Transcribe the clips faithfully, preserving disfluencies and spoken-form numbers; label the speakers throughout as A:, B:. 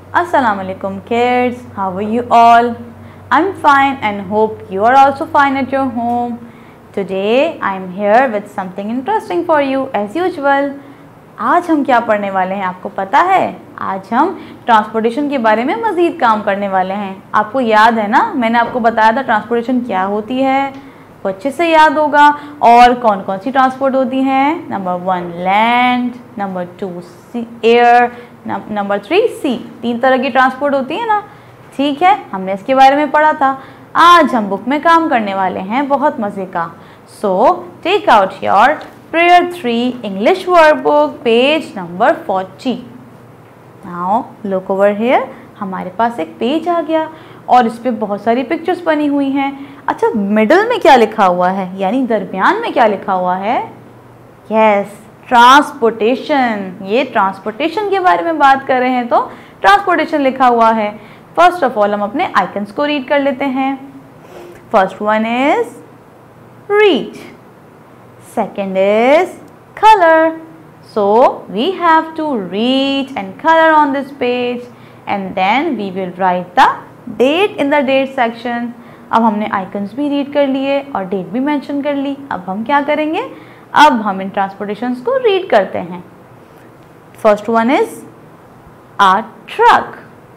A: Assalamualaikum kids, how are you all? I'm fine and hope you are also fine at your home. Today I am here with something interesting for you as usual. आज हम क्या पढ़ने वाले हैं आपको पता है? आज हम ट्रांसपोर्टेशन के बारे में मज़ीद काम करने वाले हैं। आपको याद है ना, मैंने आपको बताया था ट्रांसपोर्टेशन क्या होती है, वो अच्छे से याद होगा। और कौन कौन सी ट्रांसपोर्ट होती हैं? Number one land, number two sea air, number three sea. तीन तरह की ट्रांसपोर्ट होती है ना, ठीक है, हमने इसके बारे में पढ़ा था। आज हम बुक में काम करने वाले हैं बहुत मज़े का। So take out your prayer three English word book page number forty. Now look over here, हमारे पास एक पेज आ गया और इस पे बहुत सारी पिक्चर्स बनी हुई हैं। अच्छा, मिडल में क्या लिखा हुआ है, यानी दरमियान में क्या लिखा हुआ है? Yes, transportation. ये ट्रांसपोर्टेशन के बारे में बात कर रहे हैं तो ट्रांसपोर्टेशन लिखा हुआ है। फर्स्ट ऑफ ऑल हम अपने आइकन्स को रीड कर लेते हैं। First one is read, second is colour. So we have to read and colour on this page and then we will write the date in the date section. अब हमने icons भी read कर लिए और date भी mention कर ली। अब हम क्या करेंगे? अब हम इन ट्रांसपोर्टेशंस को रीड करते हैं। First one is a truck.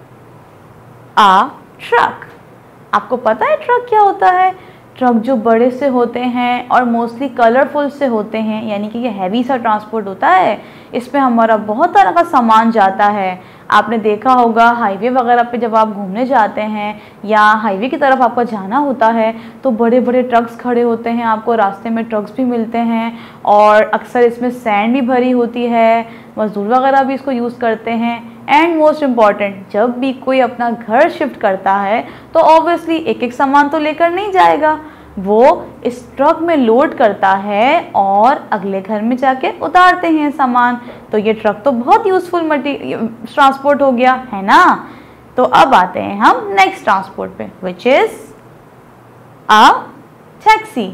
A: A truck, आपको पता है ट्रक क्या होता है? ट्रक जो बड़े से होते हैं और मोस्टली कलरफुल से होते हैं, यानी कि ये हैवी सा ट्रांसपोर्ट होता है। इसमें हमारा बहुत तरह का सामान जाता है। आपने देखा होगा हाईवे वगैरह पे जब आप घूमने जाते हैं या हाईवे की तरफ आपको जाना होता है तो बड़े बड़े ट्रक्स खड़े होते हैं, आपको रास्ते में ट्रक्स भी मिलते हैं और अक्सर इसमें सैंड भी भरी होती है, मजदूर वगैरह भी इसको यूज़ करते हैं। एंड मोस्ट इम्पॉर्टेंट, जब भी कोई अपना घर शिफ्ट करता है तो ऑब्वियसली एक एक सामान तो लेकर नहीं जाएगा, वो इस ट्रक में लोड करता है और अगले घर में जाके उतारते हैं सामान। तो ये ट्रक तो बहुत यूज़फुल मटीरियल ट्रांसपोर्ट हो गया है ना। तो अब आते हैं हम नेक्स्ट ट्रांसपोर्ट पे, which is a taxi.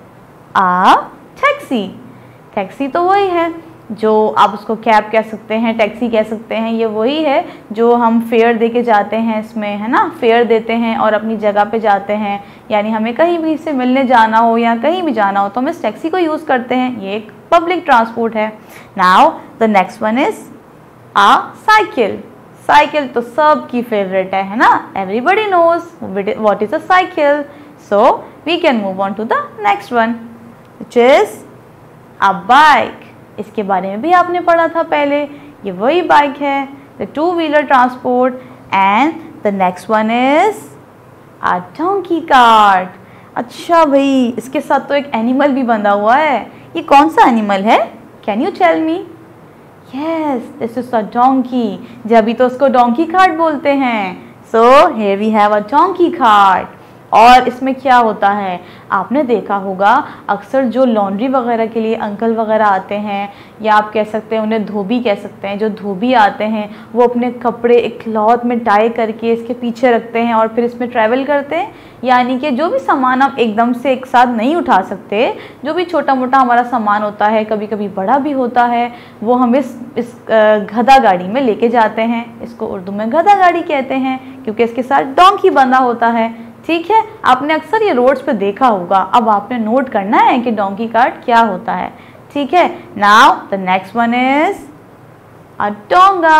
A: A taxi, taxi तो वही है जो आप उसको कैब कह सकते हैं, टैक्सी कह सकते हैं। ये वही है जो हम फेयर दे के जाते हैं, इसमें है ना, फेयर देते हैं और अपनी जगह पे जाते हैं। यानी हमें कहीं भी से मिलने जाना हो या कहीं भी जाना हो तो हम इस टैक्सी को यूज़ करते हैं। ये एक पब्लिक ट्रांसपोर्ट है। Now the next one is a cycle. Cycle तो सबकी फेवरेट है है ना, everybody knows what is a cycle. So we can move on to the next one which is a bike. इसके बारे में भी आपने पढ़ा था पहले, ये वही बाइक है, the two wheeler transport. And the next one is a donkey cart. अच्छा भाई, इसके साथ तो एक एनिमल भी बंधा हुआ है। ये कौन सा एनिमल है? Can you tell me? Yes, this is a donkey, जब तो उसको डोंकी कार्ट बोलते हैं। So here we have a donkey cart. और इसमें क्या होता है, आपने देखा होगा अक्सर जो लॉन्ड्री वगैरह के लिए अंकल वगैरह आते हैं, या आप कह सकते हैं उन्हें धोबी कह सकते हैं, जो धोबी आते हैं वो अपने कपड़े एक क्लॉथ में टाई करके इसके पीछे रखते हैं और फिर इसमें ट्रैवल करते हैं। यानी कि जो भी सामान हम एकदम से एक साथ नहीं उठा सकते, जो भी छोटा मोटा हमारा सामान होता है, कभी कभी बड़ा भी होता है, वो हम इस इस गधा गाड़ी में लेके जाते हैं। इसको उर्दू में गधा गाड़ी कहते हैं क्योंकि इसके साथ डोंकी बंधा होता है। ठीक है, आपने अक्सर ये रोड्स पे देखा होगा। अब आपने नोट करना है कि डोंकी कार्ट क्या होता है। ठीक है, now the next one is a tonga.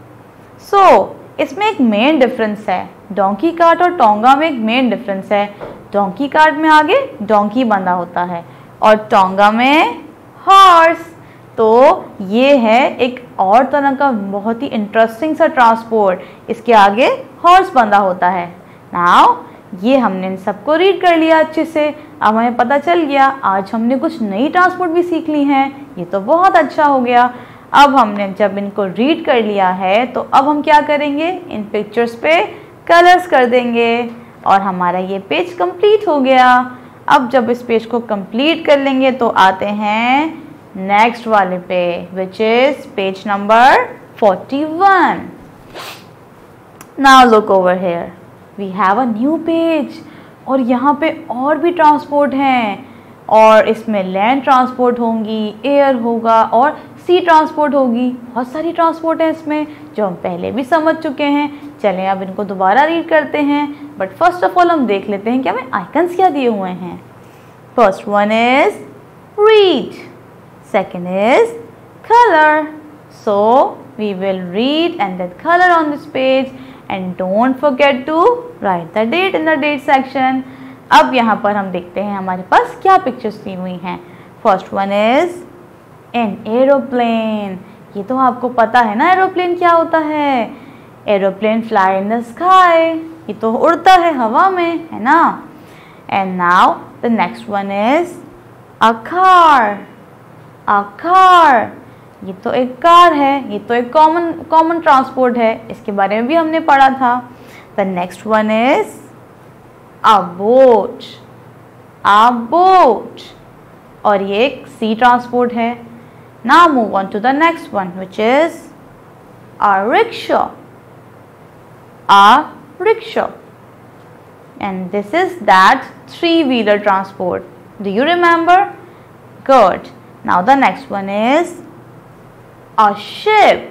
A: So इसमें एक मेन डिफरेंस है, डोंकी कार्ट और टोंगा में एक मेन डिफरेंस है। डोंकी कार्ट में आगे डोंकी बंधा होता है और टोंगा में हॉर्स। तो ये है एक और तरह का बहुत ही इंटरेस्टिंग सा ट्रांसपोर्ट, इसके आगे हॉर्स बंधा होता है। नाउ ये हमने इन सबको रीड कर लिया अच्छे से। अब हमें पता चल गया, आज हमने कुछ नई ट्रांसपोर्ट भी सीख ली हैं, ये तो बहुत अच्छा हो गया। अब हमने जब इनको रीड कर लिया है तो अब हम क्या करेंगे, इन पिक्चर्स पे कलर्स कर देंगे और हमारा ये पेज कंप्लीट हो गया। अब जब इस पेज को कंप्लीट कर लेंगे तो आते हैं नेक्स्ट वाले पे, which is page number forty one. Now look over here, we have a new page और यहाँ पे और भी ट्रांसपोर्ट हैं और इसमें लैंड ट्रांसपोर्ट होंगी, एयर होगा और सी ट्रांसपोर्ट होगी। बहुत सारी ट्रांसपोर्ट है इसमें जो हम पहले भी समझ चुके हैं। चलें अब इनको दोबारा रीड करते हैं, बट फर्स्ट ऑफ ऑल हम देख लेते हैं कि हमें आइकन्स क्या दिए हुए हैं। First one is read, second is color, so we will read and then color on this page and don't forget to write the date in the date section. अब यहाँ पर हम देखते हैं हमारे पास क्या पिक्चर्स दी हुई हैं। First one is an aeroplane. ये तो आपको पता है ना एरोप्लेन क्या होता है। Aeroplane fly in the sky, ये तो उड़ता है हवा में, है ना। And now the next one is a car. A car, ये तो एक कार है, ये तो एक कॉमन कॉमन ट्रांसपोर्ट है, इसके बारे में भी हमने पढ़ा था। The next one is a boat. A boat, और ये एक सी ट्रांसपोर्ट है। Now move on to the next one which is a rickshaw. A rickshaw, and this is that three wheeler transport. Do you remember? Good. Now the next one is a ship.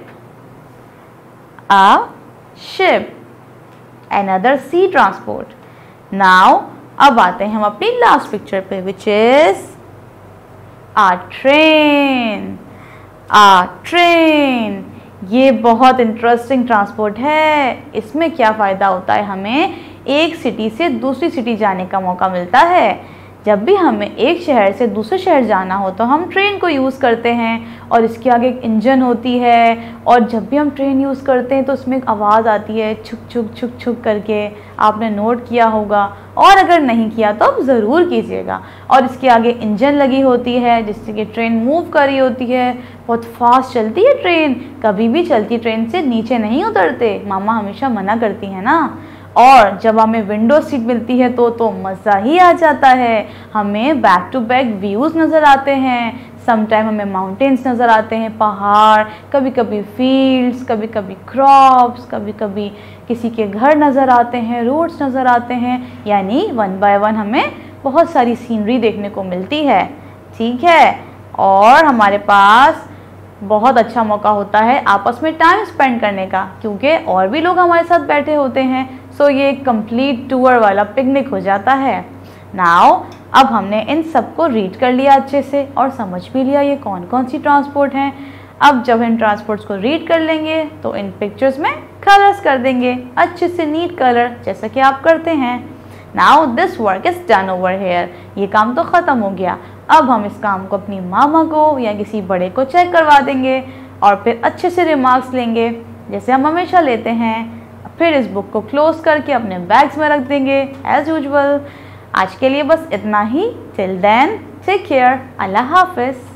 A: A ship, another sea transport. Now अब आते हैं हम अपनी last picture पे which is a train. A train, ये बहुत interesting transport है। इसमें क्या फ़ायदा होता है, हमें एक सिटी से दूसरी सिटी जाने का मौका मिलता है। जब भी हमें एक शहर से दूसरे शहर जाना हो तो हम ट्रेन को यूज़ करते हैं, और इसके आगे एक इंजन होती है, और जब भी हम ट्रेन यूज़ करते हैं तो उसमें एक आवाज़ आती है छुक छुक छुक छुक करके। आपने नोट किया होगा, और अगर नहीं किया तो आप ज़रूर कीजिएगा। और इसके आगे इंजन लगी होती है जिससे कि ट्रेन मूव कर रही होती है। बहुत फास्ट चलती है ट्रेन, कभी भी चलती ट्रेन से नीचे नहीं उतरते, मामा हमेशा मना करती है ना। और जब हमें विंडो सीट मिलती है तो तो मज़ा ही आ जाता है। हमें बैक टू बैक व्यूज़ नज़र आते हैं, समटाइम हमें माउंटेन्स नज़र आते हैं, पहाड़, कभी कभी फील्ड्स, कभी कभी क्रॉप्स, कभी कभी किसी के घर नज़र आते हैं, रोड्स नज़र आते हैं। यानी वन बाय वन हमें बहुत सारी सीनरी देखने को मिलती है, ठीक है। और हमारे पास बहुत अच्छा मौका होता है आपस में टाइम स्पेंड करने का, क्योंकि और भी लोग हमारे साथ बैठे होते हैं। सो ये एक कंप्लीट टूर वाला पिकनिक हो जाता है। नाउ अब हमने इन सबको रीड कर लिया अच्छे से और समझ भी लिया ये कौन कौन सी ट्रांसपोर्ट हैं। अब जब इन ट्रांसपोर्ट्स को रीड कर लेंगे तो इन पिक्चर्स में कलर्स कर देंगे अच्छे से, नीट कलर, जैसा कि आप करते हैं। Now this work is done over here. ये काम तो ख़त्म हो गया। अब हम इस काम को अपनी मामा को या किसी बड़े को चेक करवा देंगे और फिर अच्छे से रिमार्क्स लेंगे जैसे हम हमेशा लेते हैं। फिर इस बुक को क्लोज करके अपने बैग्स में रख देंगे एज यूजुअल। आज के लिए बस इतना ही। टिल देन टेक केयर, अल्लाह हाफिज़।